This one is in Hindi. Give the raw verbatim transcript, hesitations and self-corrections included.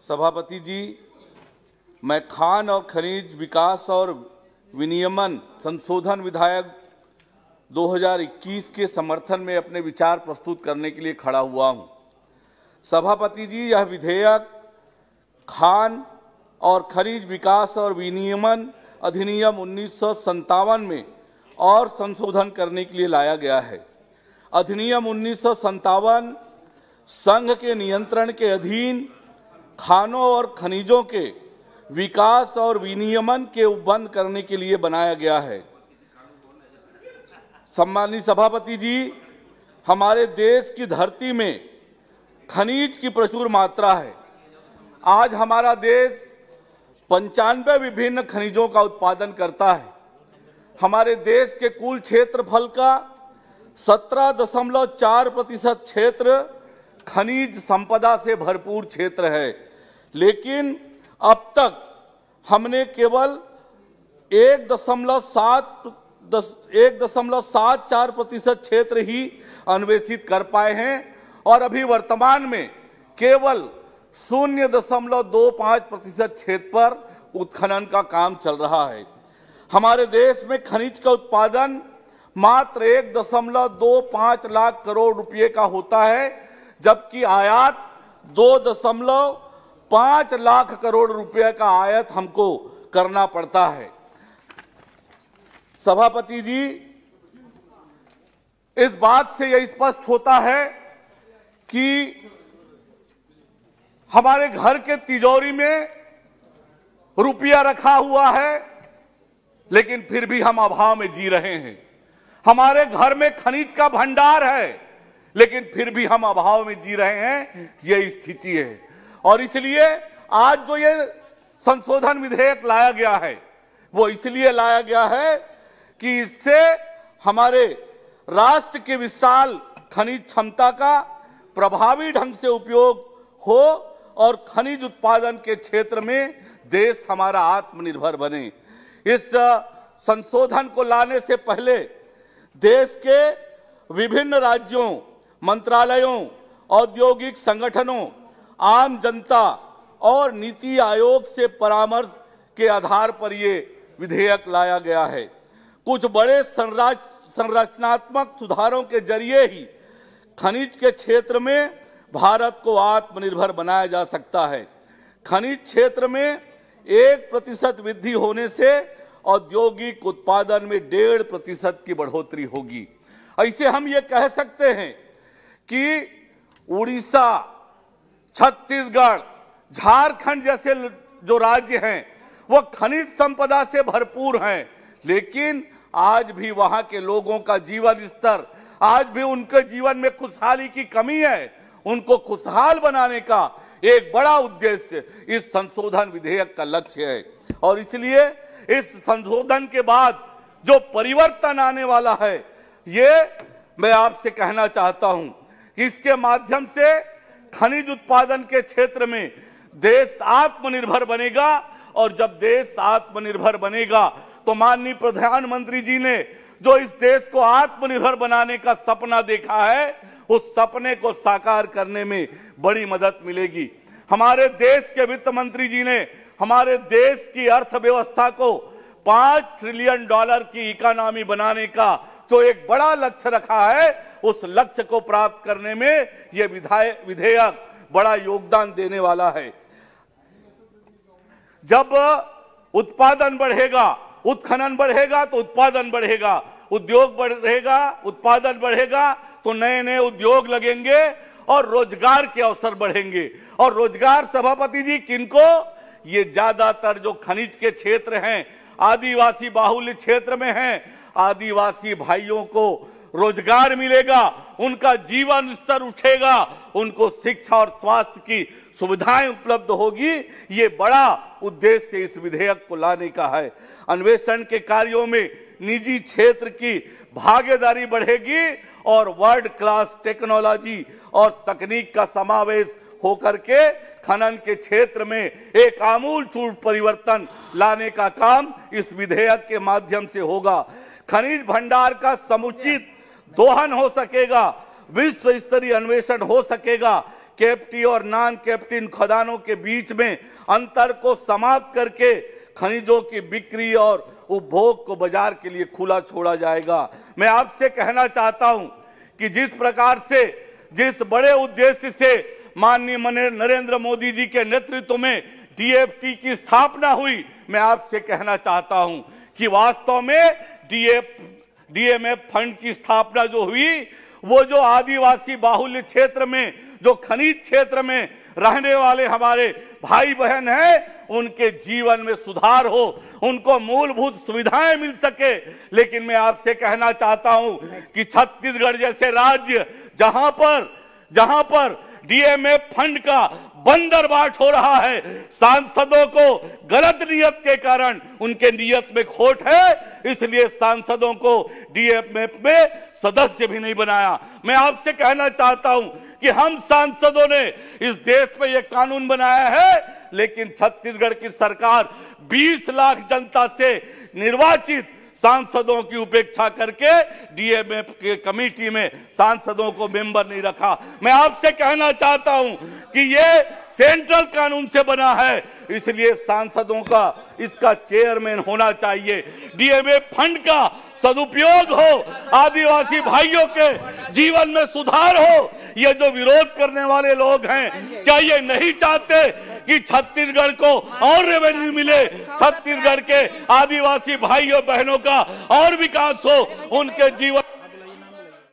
सभापति जी, मैं खान और खनिज विकास और विनियमन संशोधन विधेयक दो हज़ार इक्कीस के समर्थन में अपने विचार प्रस्तुत करने के लिए खड़ा हुआ हूं। सभापति जी, यह विधेयक खान और खनिज विकास और विनियमन अधिनियम उन्नीस सौ संतावन में और संशोधन करने के लिए लाया गया है। अधिनियम उन्नीस सौ संतावन संघ के नियंत्रण के अधीन खानों और खनिजों के विकास और विनियमन के उपबंध करने के लिए बनाया गया है। सम्मानित सभापति जी, हमारे देश की धरती में खनिज की प्रचुर मात्रा है। आज हमारा देश पंचानवे विभिन्न खनिजों का उत्पादन करता है। हमारे देश के कुल क्षेत्रफल का सत्रह दशमलव चार प्रतिशत क्षेत्र खनिज संपदा से भरपूर क्षेत्र है, लेकिन अब तक हमने केवल एक दशमलव सात दस एक दशमलव सात चार प्रतिशत क्षेत्र ही अन्वेषित कर पाए हैं और अभी वर्तमान में केवल शून्य दशमलव दो पाँच प्रतिशत क्षेत्र पर उत्खनन का काम चल रहा है। हमारे देश में खनिज का उत्पादन मात्र एक दशमलव दो पाँच लाख करोड़ रुपए का होता है, जबकि आयात दो दशमलव पाँच लाख करोड़ रुपए का आयात हमको करना पड़ता है। सभापति जी, इस बात से यह स्पष्ट होता है कि हमारे घर के तिजोरी में रुपया रखा हुआ है, लेकिन फिर भी हम अभाव में जी रहे हैं। हमारे घर में खनिज का भंडार है, लेकिन फिर भी हम अभाव में जी रहे हैं। यह स्थिति है और इसलिए आज जो ये संशोधन विधेयक लाया गया है वो इसलिए लाया गया है कि इससे हमारे राष्ट्र के विशाल खनिज क्षमता का प्रभावी ढंग से उपयोग हो और खनिज उत्पादन के क्षेत्र में देश हमारा आत्मनिर्भर बने। इस संशोधन को लाने से पहले देश के विभिन्न राज्यों, मंत्रालयों, औद्योगिक संगठनों, आम जनता और नीति आयोग से परामर्श के आधार पर ये विधेयक लाया गया है। कुछ बड़े संरचनात्मक सुधारों के जरिए ही खनिज के क्षेत्र में भारत को आत्मनिर्भर बनाया जा सकता है। खनिज क्षेत्र में एक प्रतिशत वृद्धि होने से औद्योगिक उत्पादन में डेढ़ प्रतिशत की बढ़ोतरी होगी। ऐसे हम ये कह सकते हैं कि उड़ीसा, छत्तीसगढ़, झारखंड जैसे जो राज्य हैं वो खनिज संपदा से भरपूर हैं, लेकिन आज भी वहां के लोगों का जीवन स्तर, आज भी उनके जीवन में खुशहाली की कमी है। उनको खुशहाल बनाने का एक बड़ा उद्देश्य इस संशोधन विधेयक का लक्ष्य है और इसलिए इस संशोधन के बाद जो परिवर्तन आने वाला है, ये मैं आपसे कहना चाहता हूं कि इसके माध्यम से खनिज उत्पादन के क्षेत्र में देश आत्मनिर्भर बनेगा और जब देश आत्मनिर्भर बनेगा तो माननीय प्रधानमंत्री जी ने जो इस देश को आत्मनिर्भर बनाने का सपना देखा है, उस सपने को साकार करने में बड़ी मदद मिलेगी। हमारे देश के वित्त मंत्री जी ने हमारे देश की अर्थव्यवस्था को पांच ट्रिलियन डॉलर की इकोनॉमी बनाने का जो एक बड़ा लक्ष्य रखा है, उस लक्ष्य को प्राप्त करने में यह विधेयक बड़ा योगदान देने वाला है। जब उत्पादन बढ़ेगा, उत्खनन बढ़ेगा तो उत्पादन बढ़ेगा, उद्योग बढ़ेगा, उत्पादन बढ़ेगा तो नए नए उद्योग लगेंगे और रोजगार के अवसर बढ़ेंगे। और रोजगार सभापति जी किनको? ये ज्यादातर जो खनिज के क्षेत्र हैं, आदिवासी बाहुल्य क्षेत्र में हैं, आदिवासी भाइयों को रोजगार मिलेगा, उनका जीवन स्तर उठेगा, उनको शिक्षा और स्वास्थ्य की सुविधाएं उपलब्ध होगी। ये बड़ा उद्देश्य इस विधेयक को लाने का है। अन्वेषण के कार्यों में निजी क्षेत्र की भागीदारी बढ़ेगी और वर्ल्ड क्लास टेक्नोलॉजी और तकनीक का समावेश होकर के खनन के क्षेत्र में एक आमूलचूल परिवर्तन लाने का काम इस विधेयक के माध्यम से होगा। खनिज भंडार का समुचित दोहन हो सकेगा, विश्व स्तरीय अन्वेषण हो सकेगा, कैप्टी और नॉन कैप्टिन खदानों के बीच में अंतर को समाप्त करके खनिजों की बिक्री और उपभोग को बाजार के लिए खुला छोड़ा जाएगा। मैं आपसे कहना चाहता हूं कि जिस प्रकार से, जिस बड़े उद्देश्य से माननीय नरेंद्र मोदी जी के नेतृत्व में डीएफटी की स्थापना हुई, मैं आपसे कहना चाहता हूं कि वास्तव में डीएफ डीएमएफ फंड की स्थापना जो हुई, वो जो आदिवासी बाहुल्य क्षेत्र में, जो खनिज क्षेत्र में रहने वाले हमारे भाई बहन हैं, उनके जीवन में सुधार हो, उनको मूलभूत सुविधाएं मिल सके। लेकिन मैं आपसे कहना चाहता हूं कि छत्तीसगढ़ जैसे राज्य जहां पर जहां पर डीएमएफ फंड का बंदरबाट हो रहा है, सांसदों को गलत नियत के कारण उनके नियत में खोट है, इसलिए सांसदों को डीएमएफ में सदस्य भी नहीं बनाया। मैं आपसे कहना चाहता हूं कि हम सांसदों ने इस देश में यह कानून बनाया है, लेकिन छत्तीसगढ़ की सरकार बीस लाख जनता से निर्वाचित सांसदों की उपेक्षा करके डीएमएफ के कमेटी में सांसदों को मेंबर नहीं रखा। मैं आपसे कहना चाहता हूं कि ये सेंट्रल कानून से बना है, इसलिए सांसदों का इसका चेयरमैन होना चाहिए। डीएमएफ फंड का सदुपयोग हो, आदिवासी भाइयों के जीवन में सुधार हो। ये जो विरोध करने वाले लोग हैं, क्या ये नहीं चाहते कि छत्तीसगढ़ को और रेवेन्यू मिले, छत्तीसगढ़ के आदिवासी भाइयों बहनों का और विकास हो, उनके जीवन